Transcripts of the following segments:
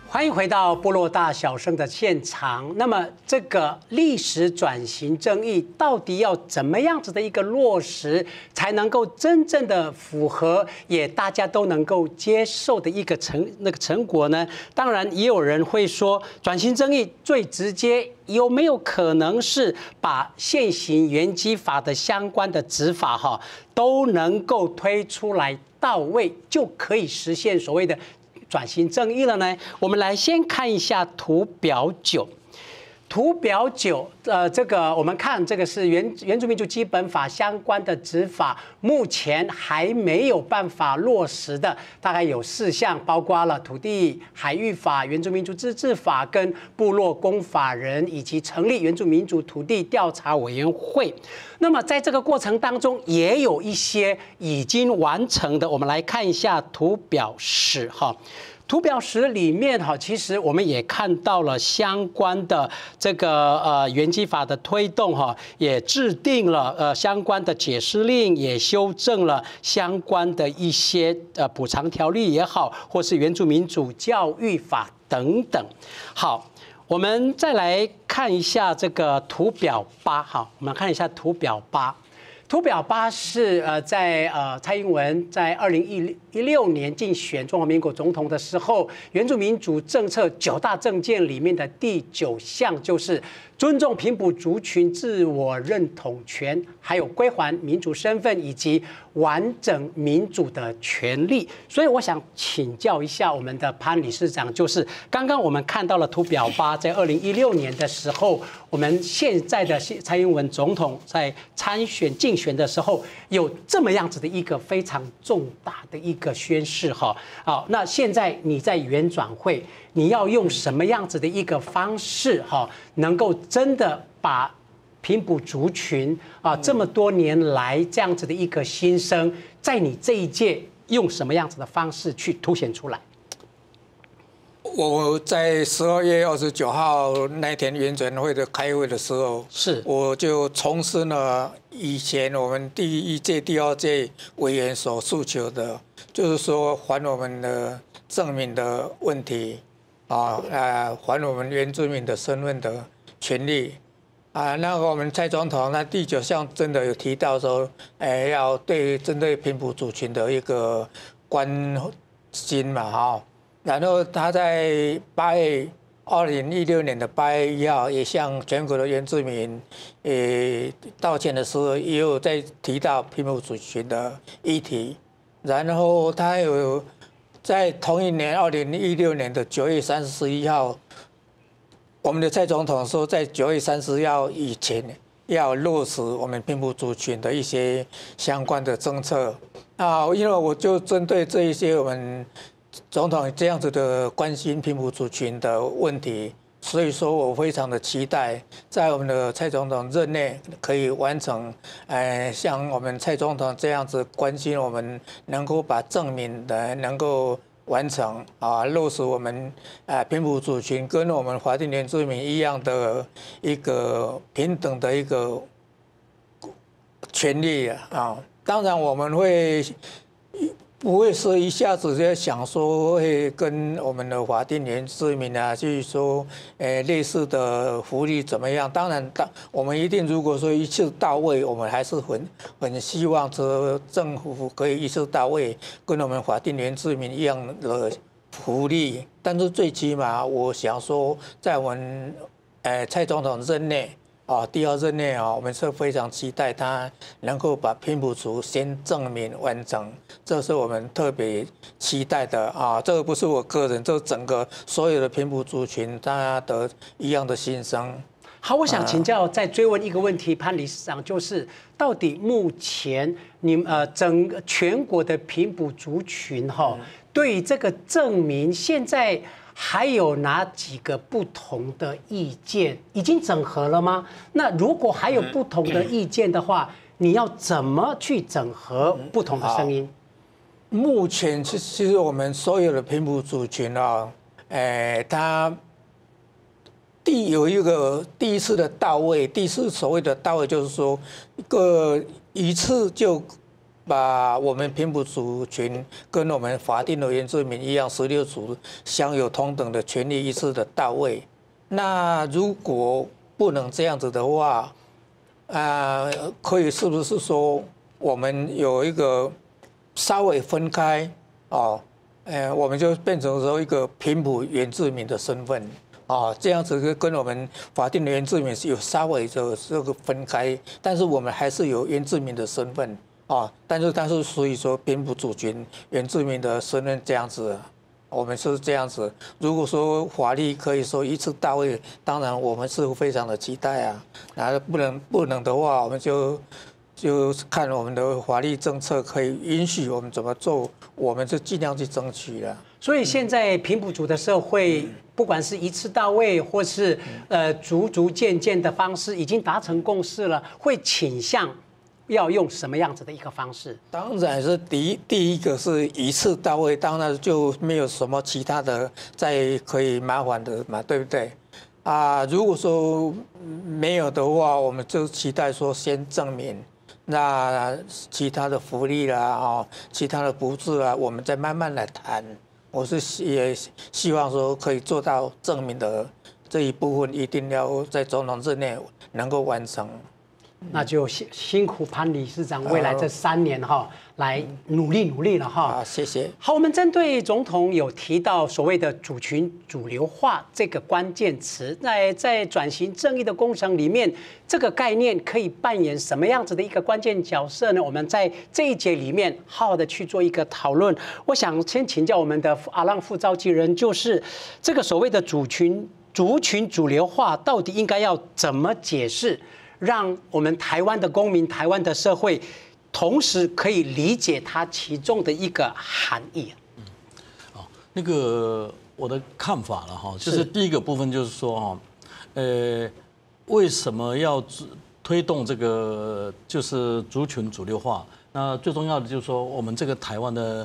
欢迎回到部落大小声的现场。那么，这个历史转型正义到底要怎么样子的一个落实，才能够真正的符合，也大家都能够接受的一个成果呢？当然，也有人会说，转型正义最直接有没有可能是把现行原基法的相关的执法都能够推出来到位，就可以实现所谓的转型正义了呢？我们来先看一下图表9。图表9，这个我们看这个是原住民族基本法相关的执法，目前还没有办法落实的，大概有4项，包括了土地海域法、原住民族自治法、跟部落公法人，以及成立原住民族土地调查委员会。那么在这个过程当中，也有一些已经完成的，我们来看一下图表10哈。图表10里面其实我们也看到了相关的这个原基法的推动也制定了相关的解释令，也修正了相关的一些补偿条例也好，或是原住民族教育法等等。好，我们再来看一下这个图表8我们看一下图表8。图表8是在蔡英文在2016年竞选中华民国总统的时候，原住民族政策9大政见里面的第9项，就是尊重平埔族群自我认同权，还有归还民主身份以及完整民主的权利。所以我想请教一下我们的潘理事长，就是刚刚我们看到了图表8，在2016年的时候，我们现在的蔡英文总统在竞选的时候，有这么样子的一个非常重大的一个宣誓好，那现在你在原转会，你要用什么样子的一个方式能够真的把平埔族群这么多年来这样子的一个心声，在你这一届用什么样子的方式去凸显出来？ 我在12月29号那天原转会的开会的时候，我就重申了以前我们第1届、第2届委员所诉求的，就是说还我们的证明的问题还我们原住民的身份的权利那个我们蔡总统那第9项真的有提到说，要针对平埔族群的一个关心嘛然后他在2016年的8月1号也向全国的原住民道歉的时候，也有在提到平埔族群的议题。然后他有在同一年2016年的9月31号，我们的蔡总统说，在9月31号以前要落实我们平埔族群的一些相关的政策因为我就针对这一些我们总统这样子的关心平埔族群的问题，所以说我非常的期待，在我们的蔡总统任内可以完成，像我们蔡总统这样子关心我们，能够把证明的能够完成落实我们平埔族群跟我们法定原住民一样的一个平等的一个权利当然我们不会说一下子就想说会跟我们的法定原住民去说，类似的福利怎么样？当然，我们一定如果说一次到位，我们还是很希望这政府可以一次到位，跟我们法定原住民一样的福利。但是最起码，我想说，在我们蔡总统任内。第2任内我们是非常期待他能够把平埔族先证明完成，这是我们特别期待的这个不是我个人，这整个所有的平埔族群大家的一样的心声。 好，我想请教再追问一个问题，潘理事长，就是到底目前整个全国的平埔族群对于这个证明现在还有哪几个不同的意见？已经整合了吗？那如果还有不同的意见的话，你要怎么去整合不同的声音？ 目前其实我们所有的平埔族群它有一个第一次的到位，第一次所谓的到位就是说一次就把我们平埔族群跟我们法定的原住民一样，16族享有同等的权利一次的到位。那如果不能这样子的话，可以是不是说我们有一个稍微分开哦？我们就变成说一个平埔原住民的身份。这样子跟我们法定的原住民有稍微这个分开，但是我们还是有原住民的身份但是所以说平埔族群原住民的身份这样子，我们是这样子。如果说法律可以说一次到位，当然我们是非常的期待啊。那不能的话，我们就看我们的法律政策可以允许我们怎么做，我们就尽量去争取了。 所以现在平埔族的社会，不管是一次到位，或是逐渐的方式，已经达成共识了，会倾向要用什么样子的一个方式？ 当然是第一个是一次到位，当然就没有什么其他的再可以麻烦的嘛，对不对？如果说没有的话，我们就期待说先证明。那其他的福利啦，其他的补助啊，我们再慢慢来谈。我是也希望说可以做到证明的这一部分，一定要在总统之内能够完成。 那就辛苦潘理事长未来这3年来努力了哈。 谢谢。 好，我们针对总统有提到所谓的族群主流化这个关键词，在转型正义的工程里面，这个概念可以扮演什么样子的一个关键角色呢？我们在这一节里面好好的去做一个讨论。我想先请教我们的阿浪副召集人，就是这个所谓的族群主流化到底应该要怎么解释？让我们台湾的公民、台湾的社会，同时可以理解它其中的一个含义。 那个我的看法了哈，就是第一个部分就是说为什么要推动这个就是族群主流化？那最重要的就是说，我们这个台湾的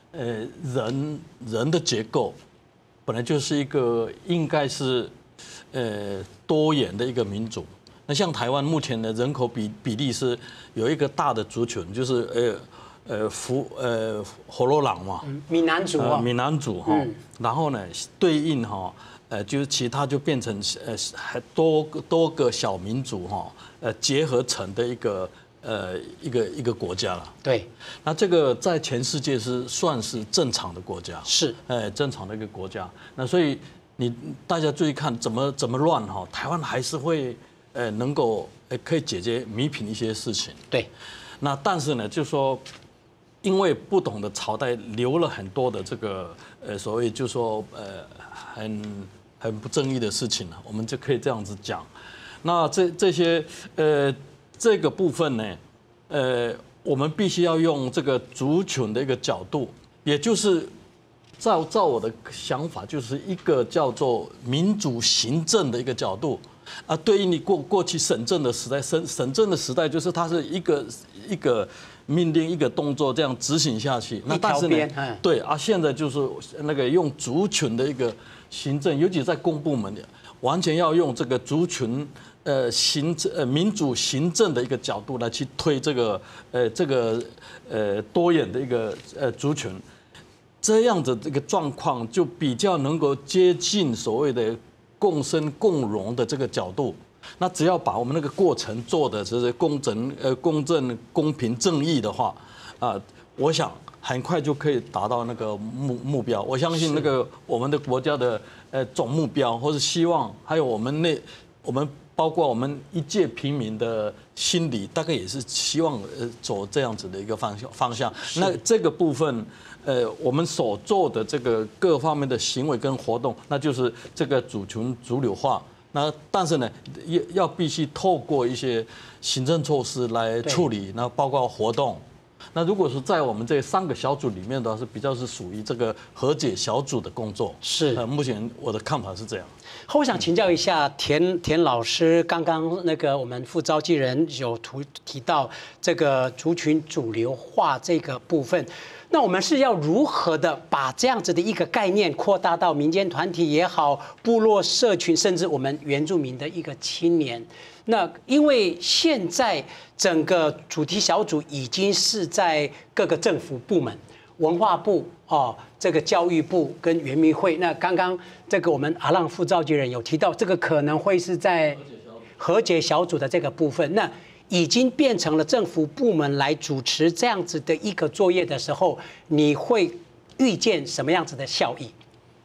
人的结构，本来就是一个应该是多元的一个民族。那像台湾目前的人口比例是有一个大的族群，就是火罗朗嘛， 闽南族闽南族哈，然后呢对应就是其他就变成多个小民族结合成的一个国家了。 对， 那这个在全世界是算是正常的国家， 是正常的一个国家。那所以大家注意看怎么乱台湾还是会。能够可以解决弥平一些事情。 对， 那但是呢，就是说，因为不同的朝代留了很多的这个所谓就是说很不正义的事情呢，我们就可以这样子讲。那这些这个部分呢，我们必须要用这个族群的一个角度，也就是照我的想法，就是一个叫做民主行政的一个角度。对应你过去省政的时代，省政的时代就是它是一个命令一个动作这样执行下去。那但是呢，对现在就是那个用族群的一个行政，尤其在公部门，完全要用这个族群民主行政的一个角度来去推这个多元的一个族群，这样的这个状况就比较能够接近所谓的。共生共荣的这个角度，那只要把我们那个过程做的就是公正、公平、正义的话，我想很快就可以达到那个目标。我相信那个我们的国家的总目标，或是希望，还有我们包括我们一介平民的心理，大概也是希望走这样子的一个方向。那这个部分。我们所做的这个各方面的行为跟活动，那就是这个族群主流化。那但是呢，要必须透过一些行政措施来处理，那包括活动。那如果是在我们这3个小组里面的话，是比较是属于这个和解小组的工作。 是， 目前我的看法是这样。 我想请教一下田老师，刚刚那个我们副召集人有提到这个族群主流化这个部分。 那我们是要如何的把这样子的一个概念扩大到民间团体也好、部落社群，甚至我们原住民的一个青年？那因为现在整个主题小组已经是在各个政府部门，文化部这个教育部跟原民会。那刚刚这个我们阿浪副召集人有提到，这个可能会是在和解小组的这个部分，那已经变成了政府部门来主持这样子的一个作业的时候，你会预见什么样子的效益？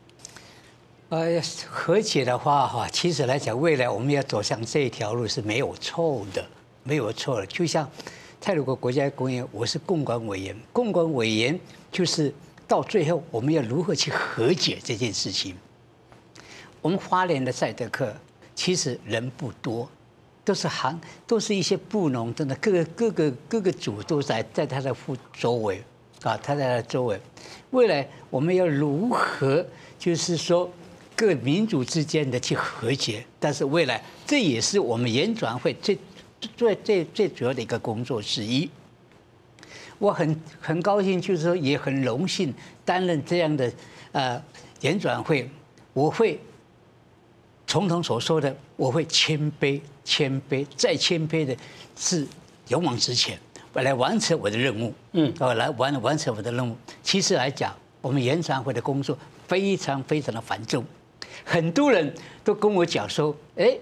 和解的话，其实来讲，未来我们要走向这一条路是没有错的，没有错的。就像太鲁阁国家公园，我是共管委员，共管委员就是到最后我们要如何去和解这件事情。我们花莲的赛德克其实人不多，都是一些布农，真的各个组都在他的周围他在他的周围。未来我们要如何，就是说各民族之间的去和解，但是未来这也是我们研转会最主要的一个工作之一。我很高兴，就是说也很荣幸担任这样的研转会，我会总统所说的，我会谦卑，再谦卑的是勇往直前，来完成我的任务。来完成我的任务。其实来讲，我们研传会的工作非常的繁重，很多人都跟我讲说，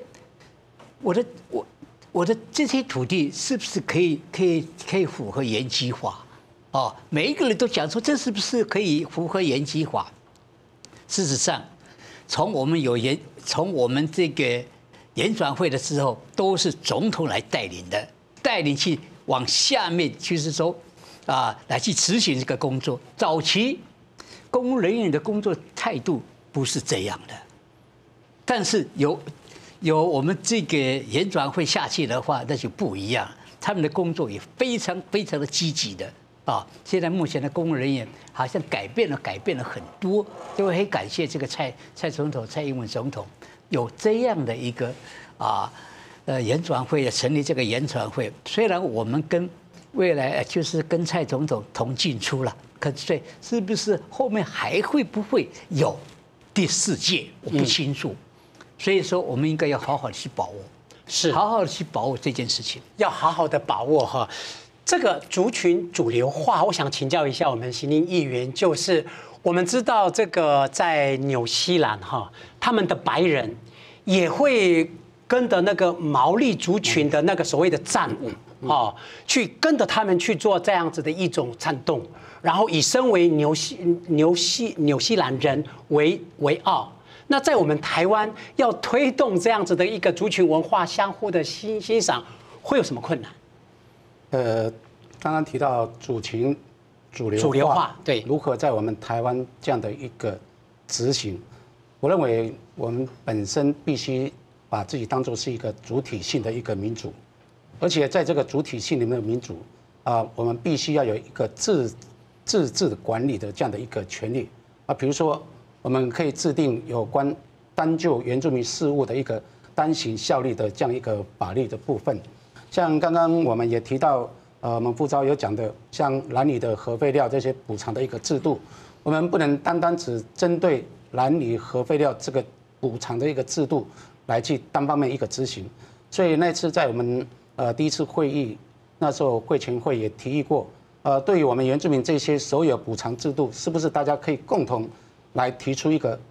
我的这些土地是不是可以符合原计划？每一个人都讲说，这是不是可以符合原计划？事实上，从我们这个研转会的时候，都是总统来带领去往下面，就是说来去执行这个工作。早期公务人员的工作态度不是这样的，但是有我们这个研转会下去的话，那就不一样，他们的工作也非常的积极的。现在目前的公务人员好像改变了很多，就很感谢这个蔡总统、蔡英文总统有这样的一个研转会成立这个研转会。虽然我们跟未来就是跟蔡总统同进出了，可是不是后面还会不会有第4届，我不清楚。所以说，我们应该要好好的去把握，好好的去把握这件事情， 要好好的把握哈。这个族群主流化，我想请教一下我们行政议员，就是我们知道这个在纽西兰他们的白人也会跟着那个毛利族群的那个所谓的战舞去跟着他们去做这样子的一种颤动，然后以身为纽西兰人为傲。那在我们台湾要推动这样子的一个族群文化相互的欣赏，会有什么困难？ 刚刚提到主群主流化，对，如何在我们台湾这样的一个执行？我认为我们本身必须把自己当作是一个主体性的一个民主，而且在这个主体性里面的民主我们必须要有一个自治管理的这样的一个权利比如说我们可以制定有关单就原住民事务的一个单行效力的这样一个法律的部分。像刚刚我们也提到，我们副召有讲的，像兰屿的核废料这些补偿的一个制度，我们不能单只针对兰屿核废料这个补偿的一个制度来去单方面一个执行。所以那次在我们第一次会议，那时候会前会也提议过，对于我们原住民这些所有补偿制度，是不是大家可以共同来提出一个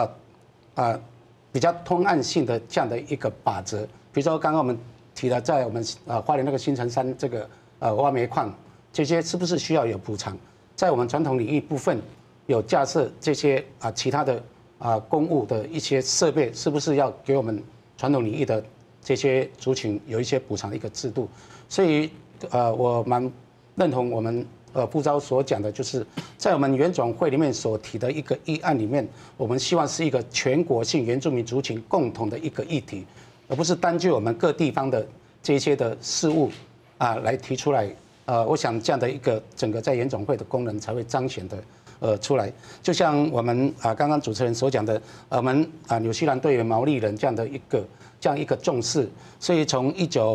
比较通案性的这样的一个法则？比如说刚刚我们提了，在我们花莲那个新城山这个挖煤矿，这些是不是需要有补偿？在我们传统领域部分有架设这些其他的公务的一些设备，是不是要给我们传统领域的这些族群有一些补偿的一个制度？所以我蛮认同我们副召所讲的，就是在我们原转会里面所提的一个议案里面，我们希望是一个全国性原住民族群共同的一个议题，而不是单就我们各地方的这些的事务来提出来我想这样的一个整个在原总会的功能才会彰显的出来。就像我们刚刚主持人所讲的，我们纽西兰对于毛利人这样一个重视，所以从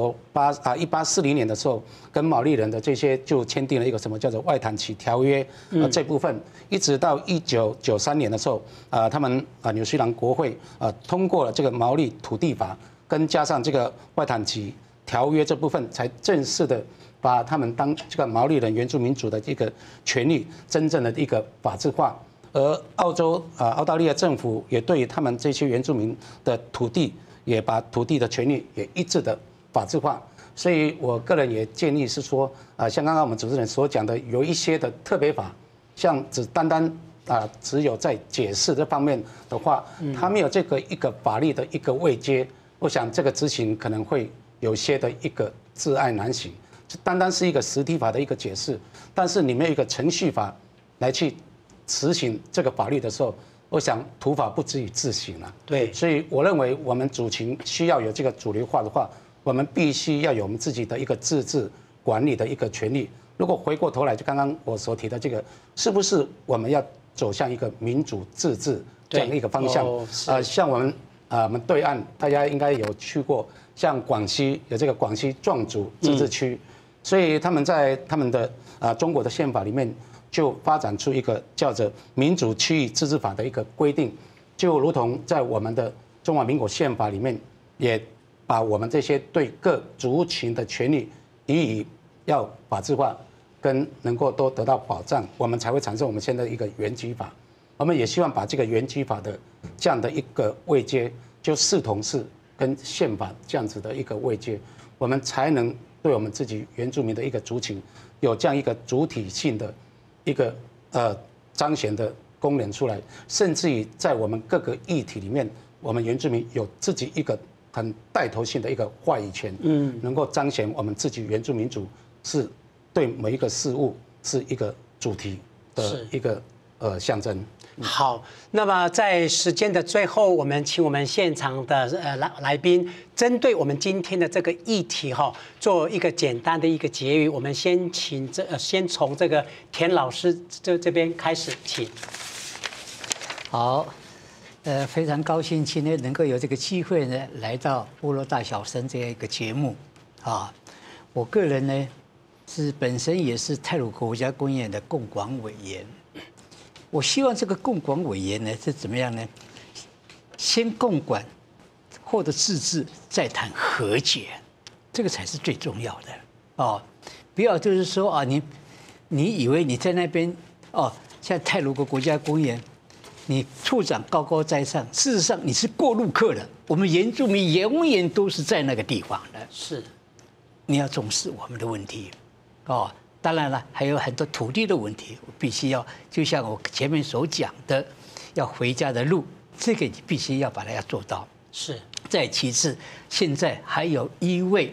1840年的时候，跟毛利人的这些就签订了一个什么叫做外坦契条约，这部分一直到1993年的时候，他们纽西兰国会通过了这个毛利土地法，跟加上这个外坦契条约这部分，才正式的把他们当这个毛利人原住民族的一个权利真正的一个法制化。而澳大利亚政府也对于他们这些原住民的土地，也把土地的权利也一致的法制化。所以我个人也建议是说，像刚刚我们主持人所讲的，有一些的特别法，像只有在解释这方面的话，它没有这个一个法律的一个位阶，我想这个执行可能会有些的一个窒碍难行。单单是一个实体法的一个解释，但是你没有一个程序法来去执行这个法律的时候，我想土法不足以自行了。 对， 所以我认为我们主情需要有这个主流化的话，我们必须要有我们自己的一个自治管理的一个权利。如果回过头来，就刚刚我所提的这个，是不是我们要走向一个民主自治这样的一个方向？像我们对岸大家应该有去过，像广西有这个广西壮族自治区，所以他们在他们的中国的宪法里面，就发展出一个叫做民主区域自治法的一个规定，就如同在我们的中华民国宪法里面，也把我们这些对各族群的权利予以要法制化，跟能够都得到保障，我们才会产生我们现在的一个原居法。我们也希望把这个原居法的这样的一个位阶，就视同是跟宪法这样子的一个位阶，我们才能对我们自己原住民的一个族群有这样一个主体性的一个彰显的功能出来，甚至于在我们各个议题里面，我们原住民有自己一个很带头性的一个话语权，能够彰显我们自己原住民族是对每一个事物是一个主题的一个象征。 好，那么在时间的最后，我们请我们现场的来宾，针对我们今天的这个议题做一个简单的一个结语。我们先先从这个田老师这边开始，请。 好，非常高兴今天能够有这个机会呢，来到《部落大小声》这样一个节目啊。我个人呢本身也是太鲁国家公园的共管委员。我希望这个共管委员呢是怎么样呢？先共管，获得自治，再谈和解，这个才是最重要的哦。不要就是说你以为你在那边像太鲁阁国家公园，你处长高高在上，事实上你是过路客的。我们原住民永远都是在那个地方的， 是， 你要重视我们的问题哦。当然了，还有很多土地的问题，我必须要，就像我前面所讲的，要回家的路，这个你必须要把它要做到。 是。 再其次，现在还有一位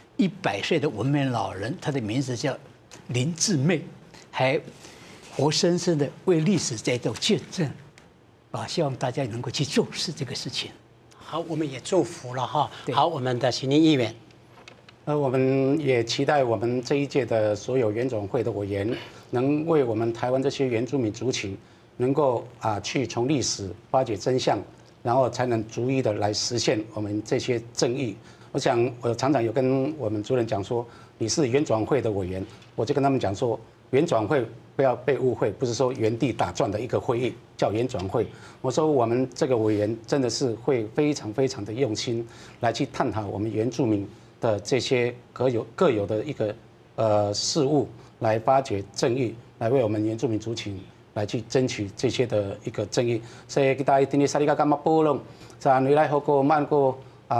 100岁的文明老人，他的名字叫林志妹，还活生生的为历史在做见证，希望大家能够去重视这个事情。 好，我们也祝福了哈。好，我们的行政议员。 我们也期待我们这一届的所有原总会的委员，能为我们台湾这些原住民族群，能够去从历史发掘真相，然后才能逐一的来实现我们这些正义。我想我常常有跟我们主任讲说，你是原转会的委员，我就跟他们讲说，原转会不要被误会，不是说原地打转的一个会议，叫原转会。我说我们这个委员真的是会非常非常的用心来去探讨我们原住民的这些各有的一个事物，来发掘正义，来为我们原住民族群来去争取这些的一个正义。所以kita ini sari ka kama pulong sa nilai hoko man ko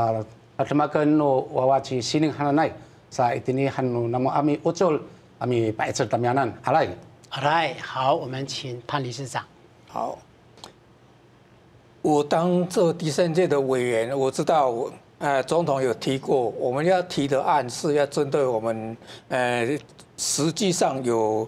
atmakan no wawaci sining hanai sa itini hanu namo ami ucul ami paicel tamianan alai。 好，我们请潘理事长。 好，我当这第3届的委员，我知道总统有提过，我们要提的案是要针对我们实际上有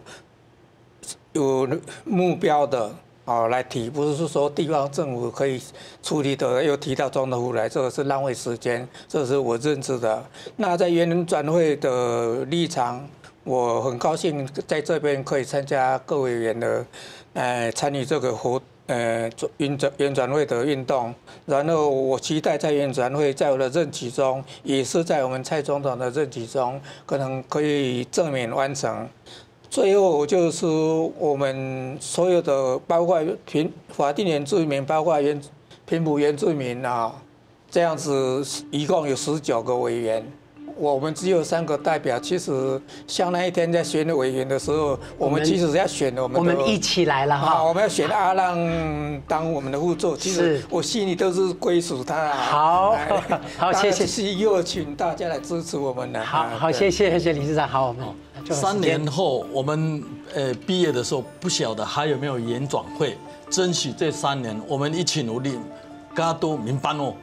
目标的来提，不是说地方政府可以处理的，又提到总统府来，这个是浪费时间，这是我认知的。那在原转会的立场， 我很高兴在这边可以参加各委员的，参与这个原转会的运动。然后我期待在原转会在我的任期中，也是在我们蔡总统的任期中，可能可以正面完成。最后就是我们所有的，包括法定原住民，包括平埔原住民啊，这样子一共有19个委员。我们只有3个代表，其实像那一天在选委员的时候，我们其实要选我们一起来了哈， 我们要选阿浪当我们的副座，其实我心里都是归属他。 好，谢谢。 是又请大家来支持我们的。 好，谢谢理事长。好，我们 3年后我们毕业的时候，不晓得还有没有研转会，争取这3年我们一起努力，加多民办哦，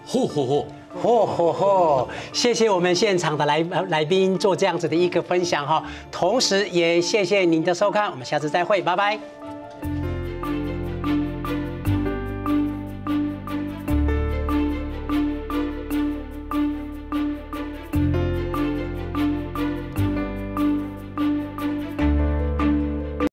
谢谢我们现场的来宾做这样子的一个分享哈，同时也谢谢您的收看，我们下次再会，拜拜。